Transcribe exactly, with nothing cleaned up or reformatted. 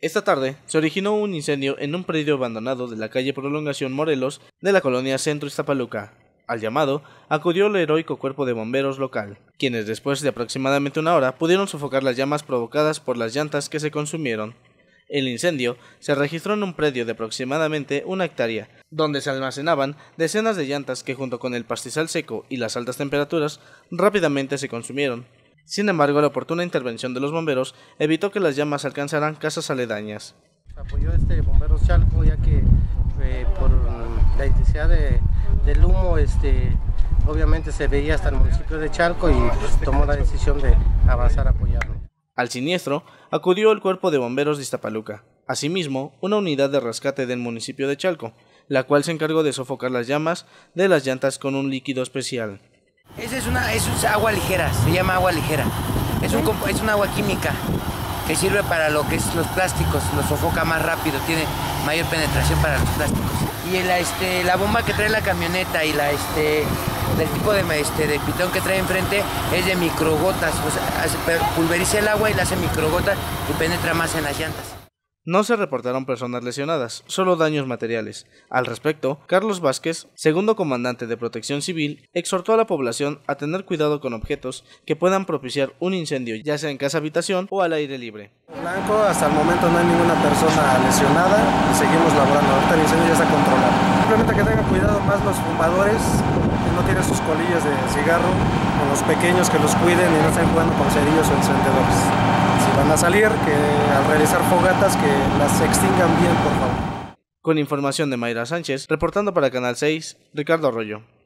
Esta tarde se originó un incendio en un predio abandonado de la calle Prolongación Morelos de la colonia Centro Iztapaluca. Al llamado, acudió el heroico cuerpo de bomberos local, quienes después de aproximadamente una hora pudieron sofocar las llamas provocadas por las llantas que se consumieron. El incendio se registró en un predio de aproximadamente una hectárea, donde se almacenaban decenas de llantas que junto con el pastizal seco y las altas temperaturas rápidamente se consumieron. Sin embargo, la oportuna intervención de los bomberos evitó que las llamas alcanzaran casas aledañas. Apoyó este Bomberos Chalco, ya que eh, por la intensidad de, del humo, este, obviamente se veía hasta el municipio de Chalco y pues, tomó la decisión de avanzar a apoyarlo. Al siniestro acudió el cuerpo de bomberos de Iztapaluca, asimismo una unidad de rescate del municipio de Chalco, la cual se encargó de sofocar las llamas de las llantas con un líquido especial. Esa es una es agua ligera, se llama agua ligera. Es un es una agua química que sirve para lo que es los plásticos, los sofoca más rápido, tiene mayor penetración para los plásticos. Y la este la bomba que trae la camioneta y la este del tipo de este de pitón que trae enfrente es de microgotas, o sea, hace, pulveriza el agua y la hace microgotas y penetra más en las llantas. No se reportaron personas lesionadas, solo daños materiales. Al respecto, Carlos Vázquez, segundo comandante de Protección Civil, exhortó a la población a tener cuidado con objetos que puedan propiciar un incendio, ya sea en casa habitación o al aire libre. Blanco, hasta el momento no hay ninguna persona lesionada y seguimos laborando. Ahorita el incendio ya está controlado. Simplemente que tengan cuidado más los fumadores, que no tienen sus colillas de cigarro, con los pequeños que los cuiden y no estén jugando con cerillos o encendedores. Si van a salir, que al realizar fogatas que las extingan bien, por favor. Con información de Mayra Sánchez, reportando para Canal seis, Ricardo Arroyo.